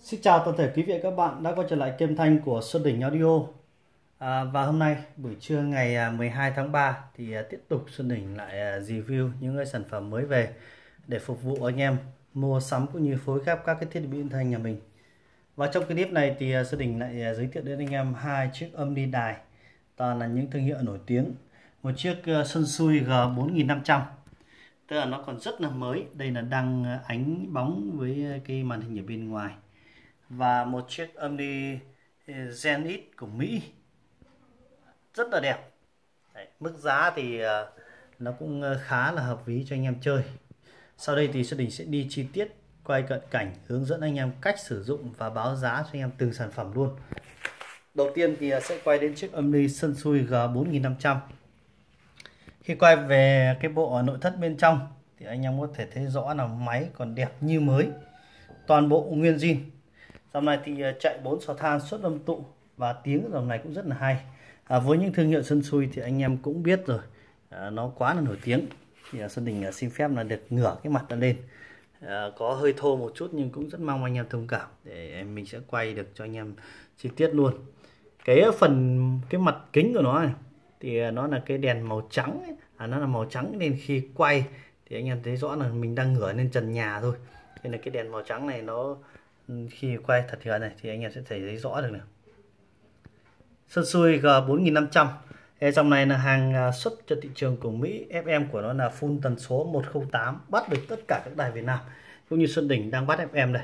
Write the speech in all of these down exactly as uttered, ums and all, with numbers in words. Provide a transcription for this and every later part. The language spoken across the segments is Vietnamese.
Xin chào toàn thể quý vị và các bạn đã quay trở lại kênh thanh của Xuân Đỉnh Audio. À, và hôm nay buổi trưa ngày mười hai tháng ba thì tiếp tục Xuân Đỉnh lại review những cái sản phẩm mới về để phục vụ anh em mua sắm cũng như phối ghép các cái thiết bị âm thanh nhà mình. Và trong clip này thì Xuân Đỉnh lại giới thiệu đến anh em hai chiếc âm ly đài, toàn là những thương hiệu nổi tiếng. Một chiếc Sansui G bốn nghìn năm trăm, tức là nó còn rất là mới, đây là đăng ánh bóng với cái màn hình ở bên ngoài. Và một chiếc âm ly Zenith của Mỹ rất là đẹp. Đấy, mức giá thì nó cũng khá là hợp lý cho anh em chơi. Sau đây thì Xuân Đỉnh sẽ đi chi tiết, quay cận cảnh, hướng dẫn anh em cách sử dụng và báo giá cho anh em từng sản phẩm luôn. Đầu tiên thì sẽ quay đến chiếc âm ly Sansui G bốn nghìn năm trăm. Khi quay về cái bộ nội thất bên trong thì anh em có thể thấy rõ là máy còn đẹp như mới, toàn bộ nguyên zin. Dòng này thì chạy bốn xò than xuất âm tụ và tiếng dòng này cũng rất là hay. À, với những thương hiệu Sansui thì anh em cũng biết rồi, à, nó quá là nổi tiếng. Thì Xuân Đỉnh xin phép là được ngửa cái mặt lên, à, có hơi thô một chút nhưng cũng rất mong anh em thông cảm để mình sẽ quay được cho anh em chi tiết luôn. Cái phần cái mặt kính của nó này thì nó là cái đèn màu trắng ấy. À, nó là màu trắng nên khi quay thì anh em thấy rõ là mình đang ngửa lên trần nhà thôi. Nên là cái đèn màu trắng này nó khi quay thật gần này thì anh em sẽ thấy rõ được này. Sansui G bốn nghìn năm trăm. Dòng này là hàng xuất cho thị trường của Mỹ, ép em của nó là full tần số một không tám, bắt được tất cả các đài Việt Nam. Cũng như Xuân Đỉnh đang bắt ép em đây.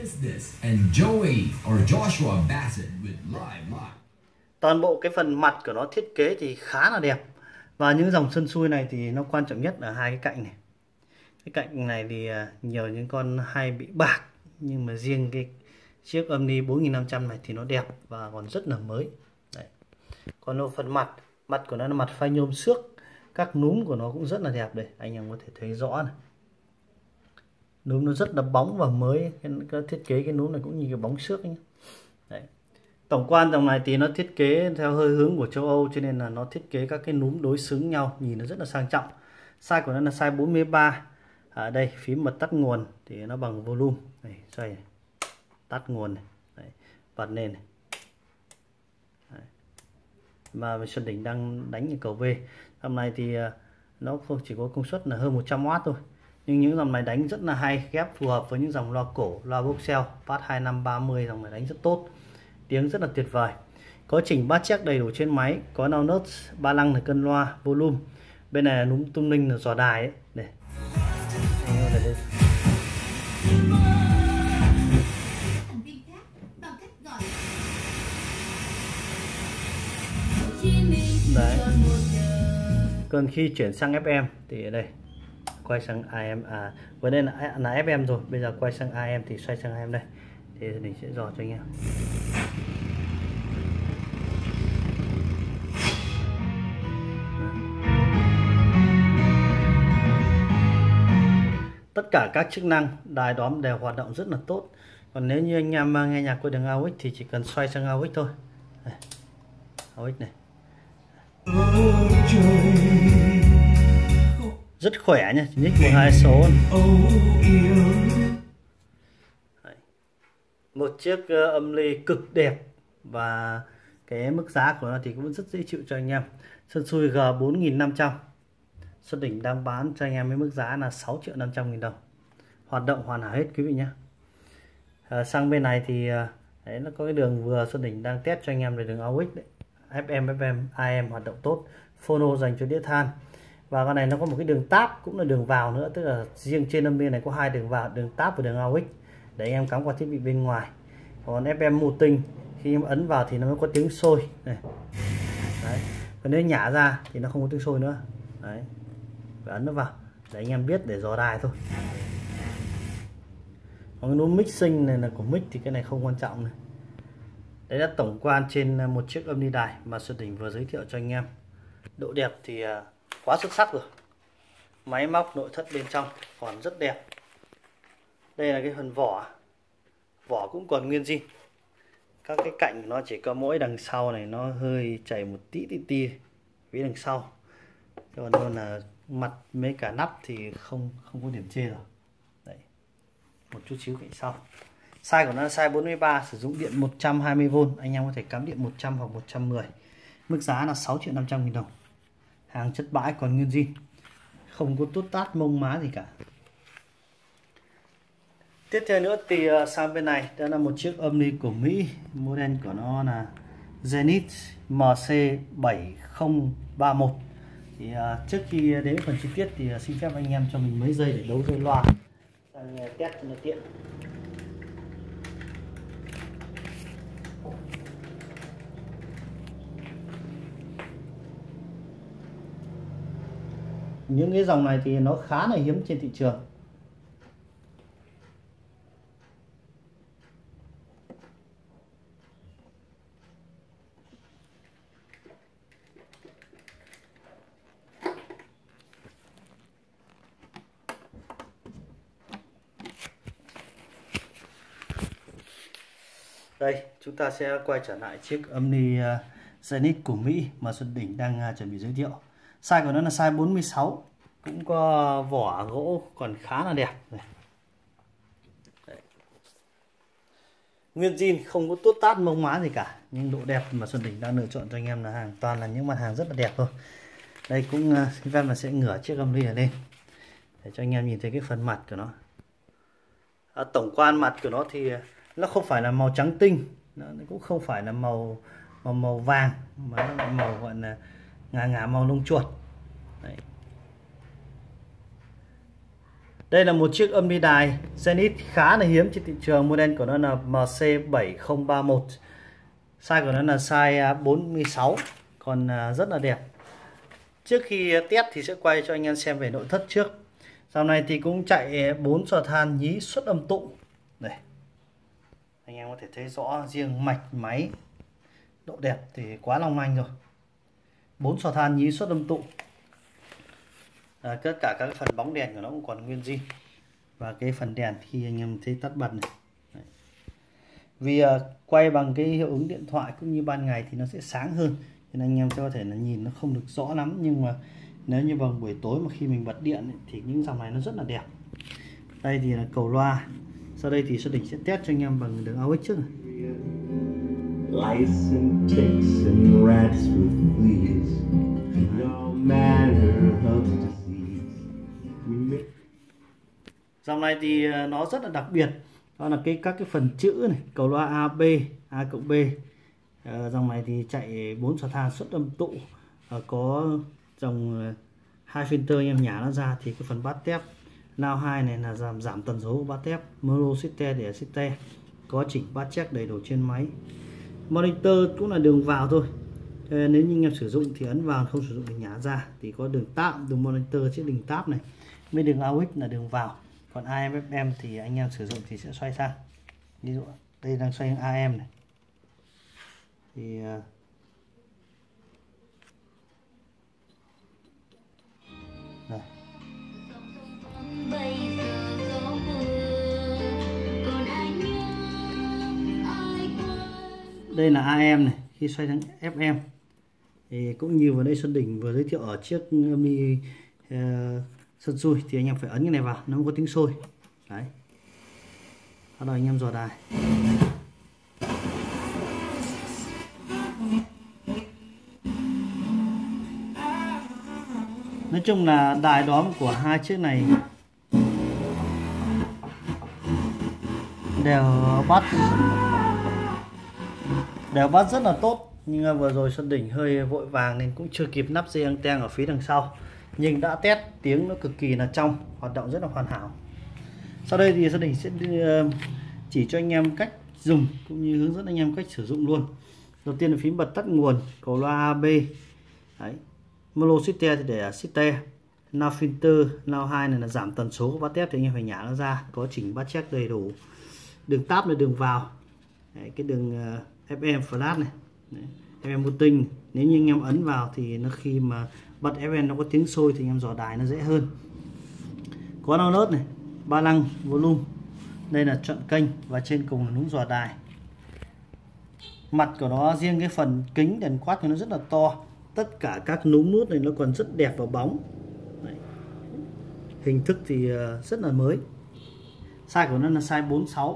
Toàn bộ cái phần mặt của nó thiết kế thì khá là đẹp. Và những dòng Sansui này thì nó quan trọng nhất là hai cái cạnh này. Cái cạnh này thì nhiều những con hay bị bạc, nhưng mà riêng cái chiếc âm ly bốn nghìn năm trăm này thì nó đẹp và còn rất là mới. Đấy. Còn ở phần mặt, mặt của nó là mặt phay nhôm xước, các núm của nó cũng rất là đẹp đây, anh em có thể thấy rõ này. Núm nó rất là bóng và mới, cái, cái thiết kế cái núm này cũng như cái bóng xước ấy. Đấy. Tổng quan dòng này thì nó thiết kế theo hơi hướng của châu Âu, cho nên là nó thiết kế các cái núm đối xứng nhau, nhìn nó rất là sang trọng. Size của nó là size bốn mươi ba. Ở đây phím bật tắt nguồn thì nó bằng volume này, xoay này. Tắt nguồn này. Đấy, bật lên này. Đấy. Và Xuân Đỉnh đang đánh những cầu V. Dòng này thì nó không chỉ có công suất là hơn một trăm oát thôi, nhưng những dòng này đánh rất là hay, ghép phù hợp với những dòng loa cổ, loa Voxel, Pass hai năm ba mươi, dòng này đánh rất tốt, tiếng rất là tuyệt vời. Có chỉnh bát check đầy đủ trên máy, có nao nớt, ba lăng là cân loa, volume. Bên này là núm tung ninh là dò đài ấy. Để đấy. Còn khi chuyển sang ép em thì ở đây quay sang a em, à vừa đây là, là ép em rồi, bây giờ quay sang a em thì xoay sang a em đây thì mình sẽ dò cho anh em. Tất cả các chức năng đài đóm đều hoạt động rất là tốt. Còn nếu như anh em nghe nhạc qua đường a u ích thì chỉ cần xoay sang a u ích thôi. Đây. a u ích này rất khỏe nha, nhích một hai số. Đấy. Một chiếc uh, âm ly cực đẹp và cái mức giá của nó thì cũng rất dễ chịu cho anh em. Sansui G bốn nghìn năm trăm, Xuân Đỉnh đang bán cho anh em với mức giá là sáu triệu năm trăm nghìn đồng. Hoạt động hoàn hảo hết quý vị nhé. À, sang bên này thì đấy, nó có cái đường vừa Xuân Đỉnh đang test cho anh em về đường a u ích đấy. ép em, ép em, a em hoạt động tốt, phono dành cho đĩa than. Và con này nó có một cái đường táp cũng là đường vào nữa, tức là riêng trên âm bên này có hai đường vào, đường táp và đường a u ích để anh em cắm qua thiết bị bên ngoài. Còn ép em mù tinh, khi em ấn vào thì nó mới có tiếng sôi này. Đấy. Còn nếu nhả ra thì nó không có tiếng sôi nữa. Đấy. Phải ấn nó vào để anh em biết để dò đài thôi. Còn cái núm mixing này là của mic thì cái này không quan trọng này. Đấy là tổng quan trên một chiếc âm ly đài mà Xuân Đỉnh vừa giới thiệu cho anh em. Độ đẹp thì quá xuất sắc rồi. Máy móc nội thất bên trong còn rất đẹp. Đây là cái phần vỏ. Vỏ cũng còn nguyên zin. Các cái cạnh nó chỉ có mỗi đằng sau này nó hơi chảy một tí tí tí phía đằng sau. Còn đâu là mặt mấy cả nắp thì không không có điểm chê rồi. Đấy. Một chút xíu cạnh sau. Size của nó là size bốn mươi ba, sử dụng điện một trăm hai mươi vôn, anh em có thể cắm điện một trăm hoặc một trăm mười. Mức giá là sáu triệu năm trăm nghìn đồng. Hàng chất bãi còn nguyên zin, không có tút tát mông má gì cả. Tiếp theo nữa thì sang bên này, đó là một chiếc âm ly của Mỹ, model của nó là Zenith M C bảy không ba một. Thì uh, trước khi đến phần chi tiết thì uh, xin phép anh em cho mình mấy giây để đấu dây loa sang uh, test cho nó tiện. Những cái dòng này thì nó khá là hiếm trên thị trường. Đây, chúng ta sẽ quay trở lại chiếc âm ly uh, Zenith của Mỹ mà Xuân Đỉnh đang uh, chuẩn bị giới thiệu. Size của nó là size bốn mươi sáu, cũng có vỏ gỗ còn khá là đẹp. Đây. Nguyên zin, không có tút tát mông má gì cả, nhưng độ đẹp mà Xuân Đỉnh đang lựa chọn cho anh em là hàng toàn là những mặt hàng rất là đẹp thôi. Đây cũng uh, xin phép là sẽ ngửa chiếc âm ly này lên để cho anh em nhìn thấy cái phần mặt của nó. À, tổng quan mặt của nó thì nó không phải là màu trắng tinh, nó cũng không phải là màu màu màu vàng, mà nó là màu gọi là ngà ngà màu lông chuột. Đấy. Đây là một chiếc âm ly đài Zenith khá là hiếm trên thị trường, model của nó là M C bảy không ba một, size của nó là size bốn mươi sáu, còn rất là đẹp. Trước khi test thì sẽ quay cho anh em xem về nội thất trước. Dòng này thì cũng chạy bốn giò than nhí xuất âm tụ. Đây, anh em có thể thấy rõ riêng mạch máy, độ đẹp thì quá long lanh rồi. Bốn giò than nhí xuất âm tụ. À, tất cả các phần bóng đèn của nó cũng còn nguyên zin, và cái phần đèn khi anh em thấy tắt bật này. Đấy. Vì uh, quay bằng cái hiệu ứng điện thoại cũng như ban ngày thì nó sẽ sáng hơn, nên anh em sẽ có thể là nhìn nó không được rõ lắm, nhưng mà nếu như vào buổi tối mà khi mình bật điện ấy, thì những dòng này nó rất là đẹp. Đây thì là cầu loa. Sau đây thì Xuân Đỉnh sẽ test cho anh em bằng đường a u ích trước này. Dòng này thì nó rất là đặc biệt, đó là cái các cái phần chữ này, cầu loa A B, A cộng B. À, dòng này thì chạy bốn giò than xuất âm tụ, à, có dòng hai filter anh em nhả nó ra, thì cái phần bass tép lao hai này là giảm giảm tần số của bass tép, mono sister để sister, có chỉnh bass check đầy đủ trên máy. Monitor cũng là đường vào thôi, nếu như anh em sử dụng thì ấn vào, không sử dụng thì nhả ra. Thì có đường tab, đường monitor chiếc đường tab này, với đường a u ích là đường vào. Còn a em ép em thì anh em sử dụng thì sẽ xoay sang, ví dụ đây đang xoay a em này thì đây. Đây là a em này, khi xoay sang ép em thì cũng như vừa đây Xuân Đỉnh vừa giới thiệu ở chiếc âm ly uh, sân xui thì anh em phải ấn cái này vào, nó không có tiếng sôi. Đấy. Bắt đầu anh em dò đài. Nói chung là đài đóm của hai chiếc này đều bắt đều bắt rất là tốt, nhưng vừa rồi Xuân Đỉnh hơi vội vàng nên cũng chưa kịp nắp dây anten ở phía đằng sau, nhưng đã test tiếng nó cực kỳ là trong, hoạt động rất là hoàn hảo. Sau đây thì Xuân Đỉnh sẽ chỉ cho anh em cách dùng cũng như hướng dẫn anh em cách sử dụng luôn. Đầu tiên là phím bật tắt nguồn, cầu loa A B. Đấy. Mono sister thì để sister, now filter, now hai này là giảm tần số của bass tép thì anh em phải nhả nó ra, có chỉnh bass check đầy đủ. Đường tab là đường vào. Đấy, cái đường uh, ép em flash này. Đấy, ép em vô tinh, nếu như anh em ấn vào thì nó khi mà bật ép em nó có tiếng sôi thì anh em dò đài nó dễ hơn. Có download này, ba lăng volume. Đây là chọn kênh, và trên cùng là núm dò đài. Mặt của nó, riêng cái phần kính đèn quát thì nó rất là to. Tất cả các núm nút này nó còn rất đẹp và bóng. Đấy. Hình thức thì rất là mới. Size của nó là size bốn mươi sáu,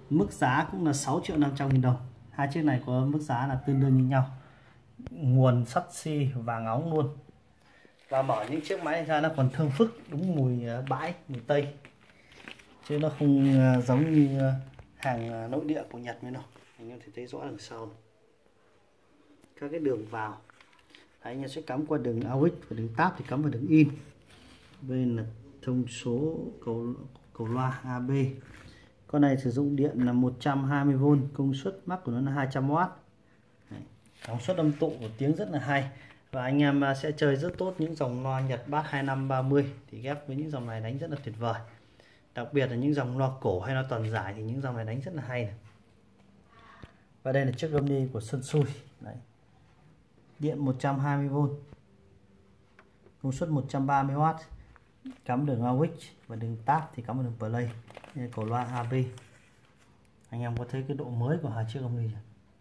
Mức giá cũng là sáu triệu năm trăm nghìn đồng. Hai chiếc này có mức giá là tương đương như nhau. Nguồn sắt xi vàng óng luôn. Và mở những chiếc máy ra nó còn thơm phức, đúng mùi bãi, mùi Tây. Chứ nó không giống như hàng nội địa của Nhật mới đâu. Anh em thể thấy rõ đằng sau này. Các cái đường vào. Đấy, anh em sẽ cắm qua đường a u ích và đường táp thì cắm vào đường in. Bên là thông số cầu cầu loa a bê. Con này sử dụng điện là một trăm hai mươi vôn, công suất max của nó là hai trăm oát. Công suất âm tụ của tiếng rất là hay. Và anh em sẽ chơi rất tốt những dòng loa Nhật Bass hai năm ba mươi thì ghép với những dòng này đánh rất là tuyệt vời. Đặc biệt là những dòng loa cổ hay loa toàn giải thì những dòng này đánh rất là hay này. Và đây là chiếc âm đi của Sensui. Đấy. Điện một trăm hai mươi vôn, công suất một trăm ba mươi oát, cắm đường a u ích và đường táp thì cắm vào đường play. Đây là cổ loa a bê. Anh em có thấy cái độ mới của hai chiếc âm ly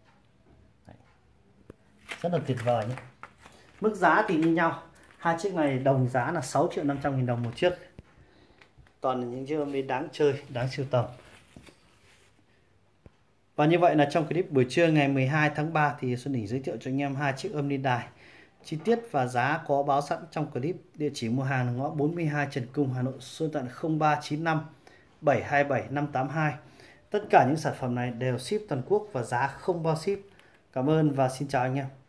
rất là tuyệt vời nhé. Mức giá thì như nhau, hai chiếc này đồng giá là sáu triệu năm trăm nghìn đồng một chiếc. Toàn là những chiếc âm ly đáng chơi, đáng sưu tầm. Và như vậy là trong clip buổi trưa ngày mười hai tháng ba thì Xuân Đỉnh giới thiệu cho anh em hai chiếc âm ly đài. Chi tiết và giá có báo sẵn trong clip. Địa chỉ mua hàng là ngõ bốn mươi hai Trần Cung, Hà Nội, số điện thoại không ba chín năm bảy hai bảy năm tám hai. Tất cả những sản phẩm này đều ship toàn quốc và giá không bao ship. Cảm ơn và xin chào anh em.